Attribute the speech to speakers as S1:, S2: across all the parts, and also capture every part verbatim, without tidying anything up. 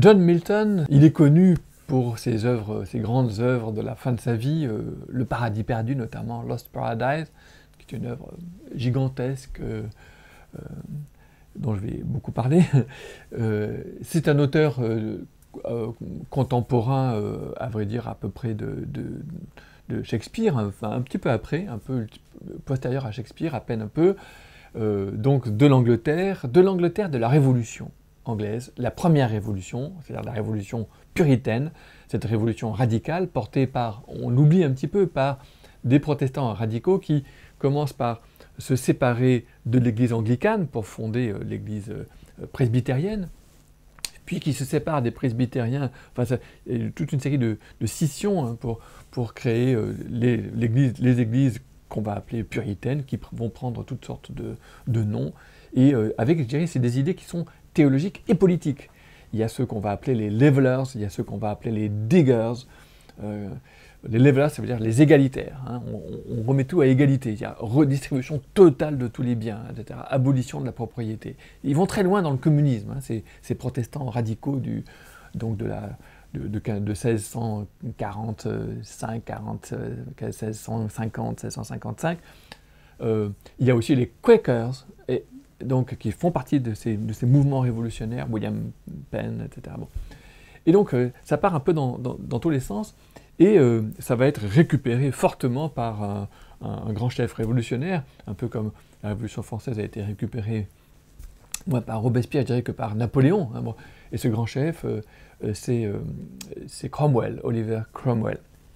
S1: John Milton, il est connu pour ses œuvres, ses grandes œuvres de la fin de sa vie, euh, Le Paradis perdu notamment, Lost Paradise, qui est une œuvre gigantesque euh, euh, dont je vais beaucoup parler. euh, c'est un auteur euh, euh, contemporain, euh, à vrai dire, à peu près de, de, de Shakespeare, enfin un petit peu après, un peu postérieur à Shakespeare, à peine un peu, euh, donc de l'Angleterre, de l'Angleterre de la Révolution anglaise, la première révolution, c'est-à-dire la révolution puritaine, cette révolution radicale portée par, on l'oublie un petit peu, par des protestants radicaux qui commencent par se séparer de l'église anglicane pour fonder euh, l'église euh, presbytérienne, puis qui se séparent des presbytériens, enfin ça, il y a toute une série de, de scissions hein, pour, pour créer euh, les, l'église, les églises qu'on va appeler puritaines, qui vont prendre toutes sortes de, de noms, et euh, avec, je dirais, c'est des idées qui sont théologiques et politiques. Il y a ceux qu'on va appeler les levelers, il y a ceux qu'on va appeler les diggers. Euh, les levelers, ça veut dire les égalitaires. Hein. On, on remet tout à égalité. Il y a redistribution totale de tous les biens, et cetera. Abolition de la propriété. Ils vont très loin dans le communisme, hein, ces, ces protestants radicaux du, donc de, la, de, de, de seize cent quarante-cinq, quarante, seize cent cinquante, seize cent cinquante-cinq. Euh, il y a aussi les Quakers, et, donc, qui font partie de ces, de ces mouvements révolutionnaires, William Penn, et cetera. Bon. Et donc, euh, ça part un peu dans, dans, dans tous les sens, et euh, ça va être récupéré fortement par un, un, un grand chef révolutionnaire, un peu comme la Révolution française a été récupérée, moins par Robespierre, je dirais que par Napoléon. Hein, bon. Et ce grand chef, euh, c'est euh, Cromwell, Oliver Cromwell.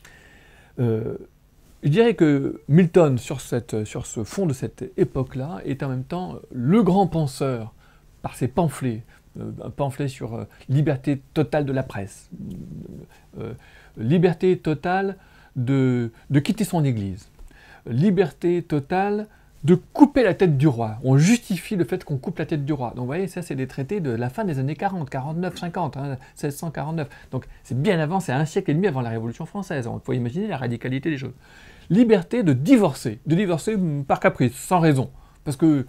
S1: Euh, Je dirais que Milton, sur, cette, sur ce fond de cette époque-là, est en même temps le grand penseur par ses pamphlets, euh, un pamphlet sur euh, liberté totale de la presse, euh, liberté totale de, de quitter son église, liberté totale de couper la tête du roi. On justifie le fait qu'on coupe la tête du roi. Donc vous voyez, ça c'est des traités de la fin des années quarante, quarante-neuf, cinquante, hein, seize cent quarante-neuf. Donc c'est bien avant, c'est un siècle et demi avant la Révolution française. Il faut imaginer la radicalité des choses. Liberté de divorcer, de divorcer par caprice, sans raison. Parce que,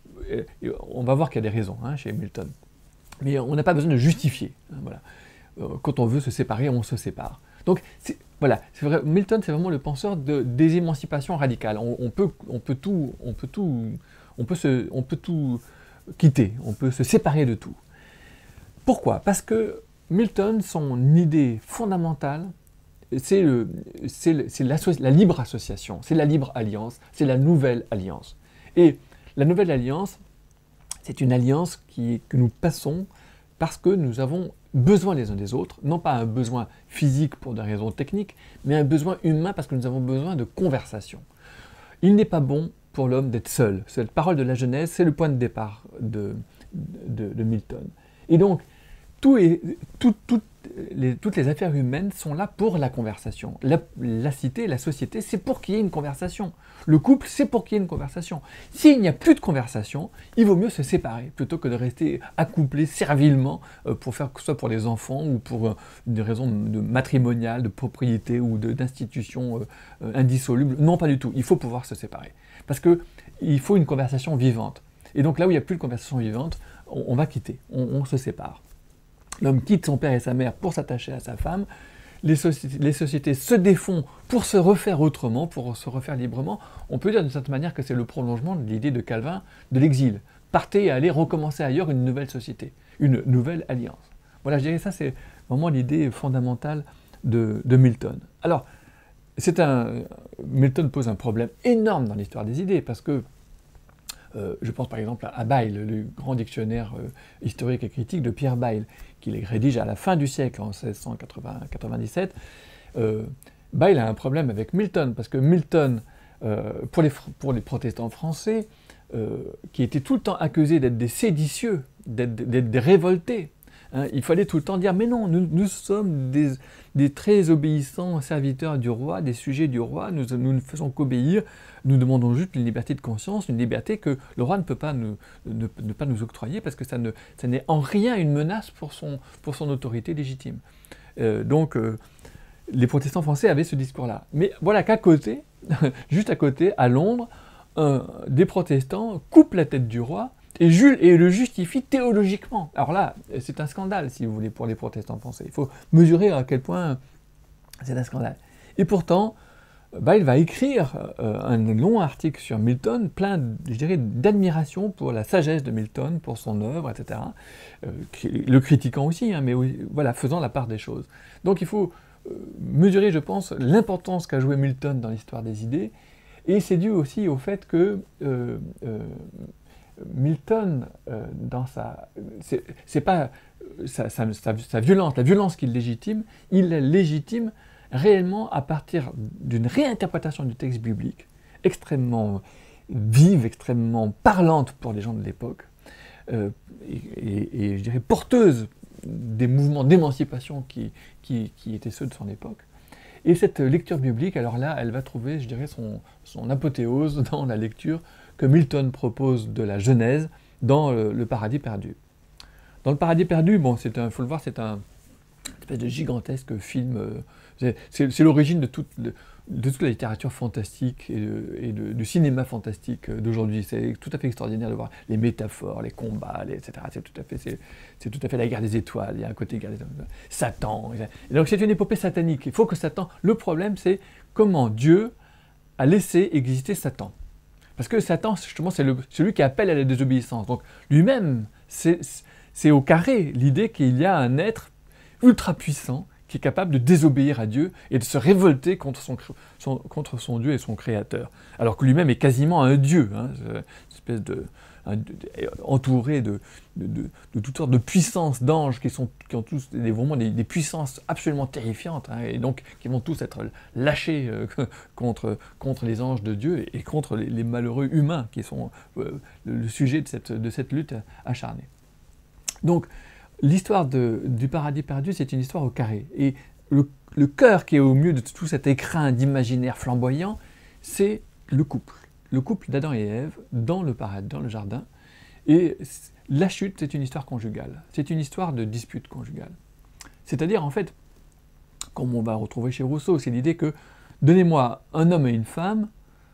S1: on va voir qu'il y a des raisons hein, chez Milton. Mais on n'a pas besoin de justifier. Hein, voilà. Quand on veut se séparer, on se sépare. Donc, voilà, c'est vrai, Milton, c'est vraiment le penseur de, des émancipations radicales. On, on, peut, on, peut tout, on, peut tout, on, peut se, on peut tout quitter, on peut se séparer de tout. Pourquoi? Parce que Milton, son idée fondamentale, c'est la, la libre association, c'est la libre alliance, c'est la nouvelle alliance. Et la nouvelle alliance, c'est une alliance qui, que nous passons parce que nous avons besoin les uns des autres, non pas un besoin physique pour des raisons techniques, mais un besoin humain parce que nous avons besoin de conversation. Il n'est pas bon pour l'homme d'être seul. Cette parole de la Genèse, c'est le point de départ de, de, de Milton. Et donc, tout est, tout, tout, les, toutes les affaires humaines sont là pour la conversation. La, la cité, la société, c'est pour qu'il y ait une conversation. Le couple, c'est pour qu'il y ait une conversation. S'il n'y a plus de conversation, il vaut mieux se séparer, plutôt que de rester accouplé servilement, euh, pour faire que ce soit pour les enfants ou pour euh, des raisons de matrimoniales, de propriété ou d'institutions euh, indissolubles. Non, pas du tout. Il faut pouvoir se séparer. Parce qu'il faut une conversation vivante. Et donc là où il n'y a plus de conversation vivante, on, on va quitter, on, on se sépare. L'homme quitte son père et sa mère pour s'attacher à sa femme. Les sociétés, les sociétés se défont pour se refaire autrement, pour se refaire librement. On peut dire d'une certaine manière que c'est le prolongement de l'idée de Calvin de l'exil. Partez et allez recommencer ailleurs une nouvelle société, une nouvelle alliance. Voilà, je dirais que ça c'est vraiment l'idée fondamentale de, de Milton. Alors, c'est un, Milton pose un problème énorme dans l'histoire des idées, parce que Euh, je pense par exemple à Bayle, le grand dictionnaire euh, historique et critique de Pierre Bayle, qu'il rédige à la fin du siècle, en seize cent quatre-vingt-dix-sept. Euh, Bayle a un problème avec Milton, parce que Milton, euh, pour, les, pour les protestants français, euh, qui étaient tout le temps accusés d'être des séditieux, d'être des révoltés, hein, il fallait tout le temps dire « mais non, nous, nous sommes des, des très obéissants serviteurs du roi, des sujets du roi, nous, nous ne faisons qu'obéir, nous demandons juste une liberté de conscience, une liberté que le roi ne peut pas nous, ne, ne pas nous octroyer parce que ça n'est ça en rien une menace pour son, pour son autorité légitime. Euh, » Donc, euh, les protestants français avaient ce discours-là. Mais voilà qu'à côté, juste à côté, à Londres, euh, des protestants coupent la tête du roi et, Jules, et le justifie théologiquement. Alors là, c'est un scandale, si vous voulez, pour les protestants français. Il faut mesurer à quel point c'est un scandale. Et pourtant, bah, il va écrire euh, un long article sur Milton, plein, je dirais, d'admiration pour la sagesse de Milton, pour son œuvre, et cetera. Euh, le critiquant aussi, hein, mais oui, voilà, faisant la part des choses. Donc il faut euh, mesurer, je pense, l'importance qu'a joué Milton dans l'histoire des idées, et c'est dû aussi au fait que euh, euh, Milton, euh, dans sa... c'est pas sa, sa, sa, sa violence, la violence qu'il légitime, il la légitime réellement à partir d'une réinterprétation du texte biblique, extrêmement vive, extrêmement parlante pour les gens de l'époque, euh, et, et, et je dirais porteuse des mouvements d'émancipation qui, qui, qui étaient ceux de son époque. Et cette lecture biblique, alors là, elle va trouver, je dirais, son, son apothéose dans la lecture que Milton propose de la Genèse dans le, le Paradis perdu. Dans le Paradis perdu, bon, c'est un, faut le voir, c'est un une espèce de gigantesque film. Euh, c'est l'origine de toute, de, de toute la littérature fantastique et, de, et de, du cinéma fantastique d'aujourd'hui. C'est tout à fait extraordinaire de voir les métaphores, les combats, les, et cetera. C'est tout à fait, c'est tout à fait la guerre des étoiles. Il y a un côté guerre des étoiles. Satan. Et donc c'est une épopée satanique. Il faut que Satan. Le problème, c'est comment Dieu a laissé exister Satan. Parce que Satan, justement, c'est celui qui appelle à la désobéissance. Donc lui-même, c'est au carré l'idée qu'il y a un être ultra puissant qui est capable de désobéir à Dieu et de se révolter contre son, son, contre son Dieu et son Créateur. Alors que lui-même est quasiment un Dieu, hein, une espèce de, un, entouré de, de, de, de toutes sortes de puissances d'anges qui, sont, qui ont tous des, vraiment des, des puissances absolument terrifiantes, hein, et donc qui vont tous être lâchés euh, contre, contre les anges de Dieu et contre les, les malheureux humains qui sont euh, le sujet de cette, de cette lutte acharnée. Donc, l'histoire du Paradis perdu, c'est une histoire au carré. Et le, le cœur qui est au milieu de tout cet écrin d'imaginaire flamboyant, c'est le couple. Le couple d'Adam et Ève dans le paradis, dans le jardin. Et la chute, c'est une histoire conjugale. C'est une histoire de dispute conjugale. C'est-à-dire, en fait, comme on va retrouver chez Rousseau, c'est l'idée que donnez-moi un homme et une femme,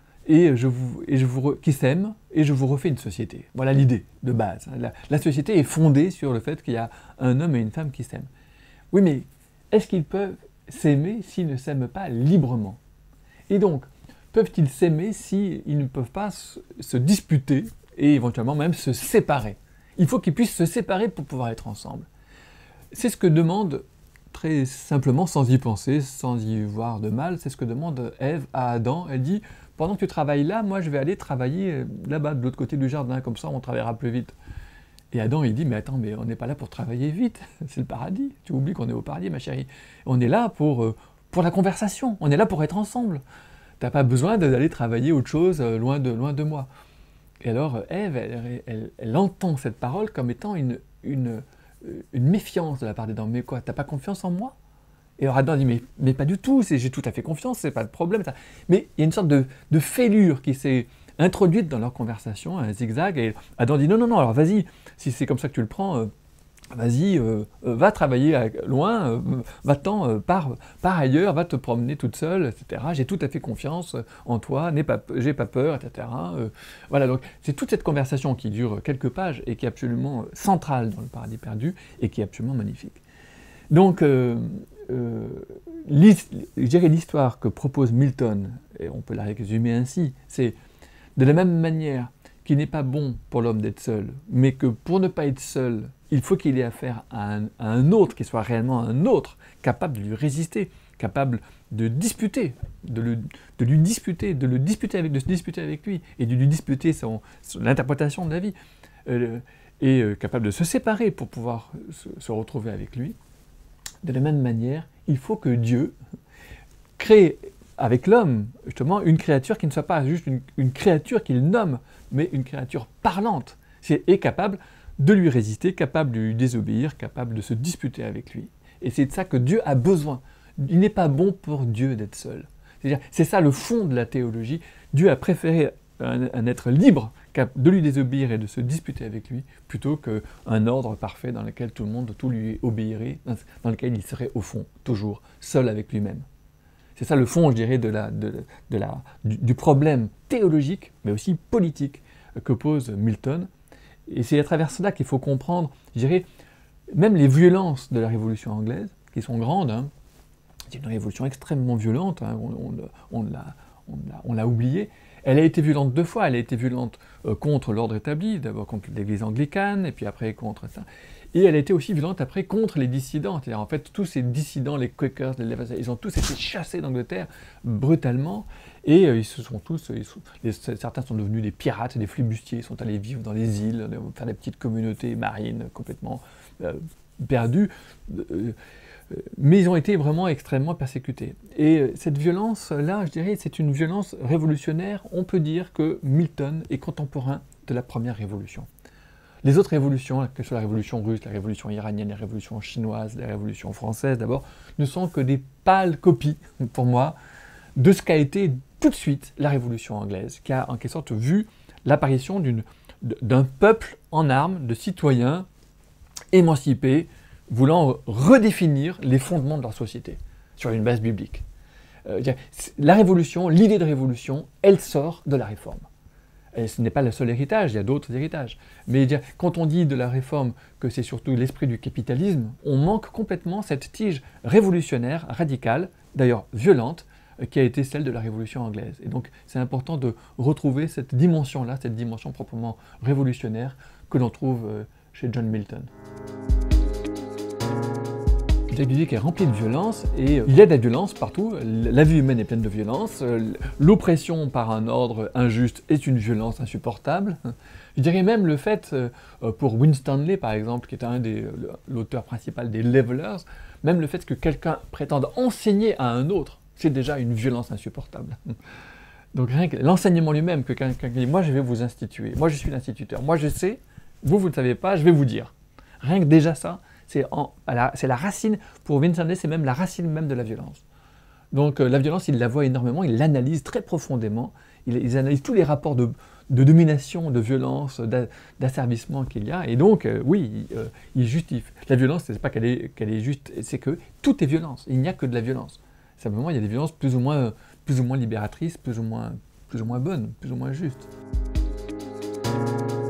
S1: et je vous, et je vous, qui s'aiment, et je vous refais une société. Voilà l'idée de base. La, la société est fondée sur le fait qu'il y a un homme et une femme qui s'aiment. Oui, mais est-ce qu'ils peuvent s'aimer s'ils ne s'aiment pas librement? Et donc, peuvent-ils s'aimer s'ils ne peuvent pas se disputer et éventuellement même se séparer? Il faut qu'ils puissent se séparer pour pouvoir être ensemble. C'est ce que demande, très simplement, sans y penser, sans y voir de mal, c'est ce que demande Ève à Adam. Elle dit: pendant que tu travailles là, moi je vais aller travailler là-bas, de l'autre côté du jardin, comme ça on travaillera plus vite. Et Adam il dit: mais attends, mais on n'est pas là pour travailler vite, c'est le paradis, tu oublies qu'on est au paradis ma chérie. On est là pour, pour la conversation, on est là pour être ensemble. Tu n'as pas besoin d'aller travailler autre chose loin de, loin de moi. Et alors Ève, elle, elle, elle entend cette parole comme étant une, une, une méfiance de la part d'Adam. Mais quoi, t'as pas confiance en moi? Et alors Adam dit, mais, mais pas du tout, j'ai tout à fait confiance, c'est pas de problème. Ça. Mais il y a une sorte de, de fêlure qui s'est introduite dans leur conversation, un zigzag, et Adam dit, non, non, non, alors vas-y, si c'est comme ça que tu le prends, euh, vas-y, euh, euh, va travailler à, loin, euh, va-t'en, euh, pars, pars ailleurs, va te promener toute seule, et cetera. J'ai tout à fait confiance en toi, n'aie pas, j'ai pas peur, et cetera. Euh, voilà, donc c'est toute cette conversation qui dure quelques pages et qui est absolument centrale dans le Paradis perdu et qui est absolument magnifique. Donc, euh, Euh, je dirais l'histoire que propose Milton, et on peut la résumer ainsi, c'est de la même manière qu'il n'est pas bon pour l'homme d'être seul, mais que pour ne pas être seul, il faut qu'il ait affaire à un, à un autre, qui soit réellement un autre, capable de lui résister, capable de disputer, de, le, de lui disputer, de le disputer avec, de se disputer avec lui, et de lui disputer son, son l'interprétation de la vie, euh, et euh, capable de se séparer pour pouvoir se, se retrouver avec lui. De la même manière, il faut que Dieu crée avec l'homme, justement, une créature qui ne soit pas juste une, une créature qu'il nomme, mais une créature parlante, et capable de lui résister, capable de lui désobéir, capable de se disputer avec lui. Et c'est de ça que Dieu a besoin. Il n'est pas bon pour Dieu d'être seul. C'est ça le fond de la théologie. Dieu a préféré un, un être libre, de lui désobéir et de se disputer avec lui, plutôt qu'un ordre parfait dans lequel tout le monde, tout lui obéirait, dans lequel il serait au fond, toujours, seul avec lui-même. C'est ça le fond, je dirais, de la, de, de la, du, du problème théologique, mais aussi politique, que pose Milton. Et c'est à travers cela qu'il faut comprendre, je dirais, même les violences de la Révolution anglaise, qui sont grandes. Hein. C'est une révolution extrêmement violente, hein. on, on, on l'a oublié. Elle a été violente deux fois. Elle a été violente euh, contre l'ordre établi, d'abord contre l'église anglicane, et puis après contre ça. Et elle a été aussi violente après contre les dissidents. C'est-à-dire, en fait, tous ces dissidents, les Quakers, les Levantins, ils ont tous été chassés d'Angleterre brutalement. Et euh, ils se sont tous, ils sont, les, certains sont devenus des pirates, des flibustiers, ils sont allés vivre dans les îles, faire des petites communautés marines complètement euh, perdues. Euh, mais ils ont été vraiment extrêmement persécutés. Et euh, cette violence-là, je dirais, c'est une violence révolutionnaire. On peut dire que Milton est contemporain de la première révolution. Les autres révolutions, que ce soit la révolution russe, la révolution iranienne, la révolution chinoise, la révolution française d'abord, ne sont que des pâles copies, pour moi, de ce qu'a été tout de suite la révolution anglaise, qui a en quelque sorte vu l'apparition d'un peuple en armes, de citoyens émancipés, voulant redéfinir les fondements de leur société, sur une base biblique. Euh, la révolution, l'idée de révolution, elle sort de la réforme. Et ce n'est pas le seul héritage, il y a d'autres héritages. Mais quand on dit de la réforme que c'est surtout l'esprit du capitalisme, on manque complètement cette tige révolutionnaire, radicale, d'ailleurs violente, qui a été celle de la Révolution anglaise. Et donc c'est important de retrouver cette dimension-là, cette dimension proprement révolutionnaire que l'on trouve chez John Milton. Jack Dick est rempli de violence et il y a de la violence partout. La vie humaine est pleine de violence. L'oppression par un ordre injuste est une violence insupportable. Je dirais même le fait, pour Winstanley par exemple, qui est un des l'auteur principal des Levelers, même le fait que quelqu'un prétende enseigner à un autre, c'est déjà une violence insupportable. Donc rien que l'enseignement lui-même, que quelqu'un dit « moi je vais vous instituer, moi je suis l'instituteur, moi je sais, vous vous ne savez pas, je vais vous dire ». Rien que déjà ça, c'est la, la racine, pour Winstanley, c'est même la racine même de la violence. Donc euh, la violence, il la voit énormément, il l'analyse très profondément, il, il analyse tous les rapports de, de domination, de violence, d'asservissement qu'il y a, et donc euh, oui, euh, il justifie. La violence, c'est pas qu'elle est, qu'elle est juste, c'est que tout est violence, il n'y a que de la violence. Simplement, il y a des violences plus ou moins, plus ou moins libératrices, plus ou moins, plus ou moins bonnes, plus ou moins justes.